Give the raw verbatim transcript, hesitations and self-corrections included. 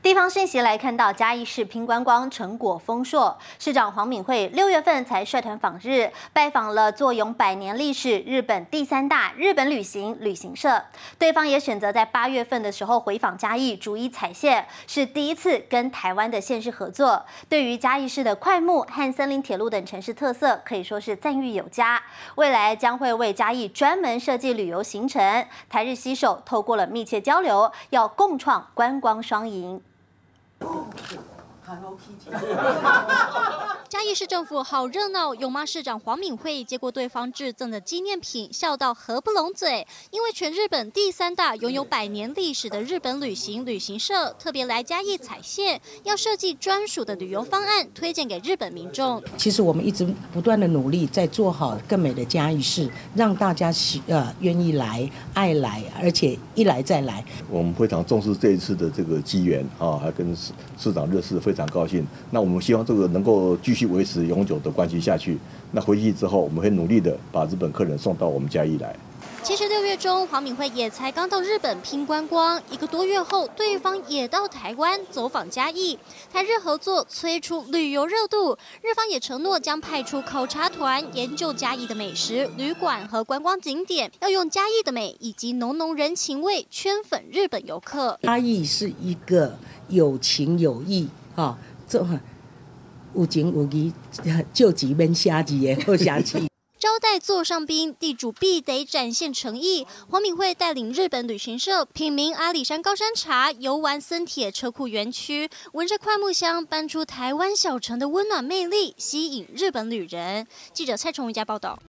地方讯息来看到，嘉义市拼观光成果丰硕，市长黄敏惠六月份才率团访日，拜访了坐拥百年历史日本第三大日本旅行旅行社。对方也选择在八月份的时候回访嘉义，逐一踩线，是第一次跟台湾的县市合作。对于嘉义市的快木和森林铁路等城市特色，可以说是赞誉有加。未来将会为嘉义专门设计旅游行程，台日携手透过了密切交流，要共创观光双赢。 嘉义市政府好热闹，永妈市长黄敏惠接过对方致赠的纪念品，笑到合不拢嘴。因为全日本第三大拥有百年历史的日本旅行旅行社特别来嘉义踩线，要设计专属的旅游方案，推荐给日本民众。 其实我们一直不断的努力，在做好更美的嘉义市，让大家喜呃愿意来、爱来，而且一来再来。 我们非常重视这一次的这个机缘啊，还跟市市长认识，非常高兴。那我们希望这个能够继续维持永久的关系下去。那回去之后，我们会努力的把日本客人送到我们嘉义来。 其实六月中，黄敏惠也才刚到日本拼观光，一个多月后，对方也到台湾走访嘉义，台日合作催出旅游热度。日方也承诺将派出考察团研究嘉义的美食、旅馆和观光景点，要用嘉义的美以及浓浓人情味圈粉日本游客。 嘉义是一个有情有义啊，这有情有义，救急免下急的好城市。 招待座上宾，地主必得展现诚意。黄敏惠带领日本旅行社品茗阿里山高山茶，游玩森铁车库园区，闻着快木香，搬出台湾小城的温暖魅力，吸引日本旅人。记者蔡崇瑜家报道。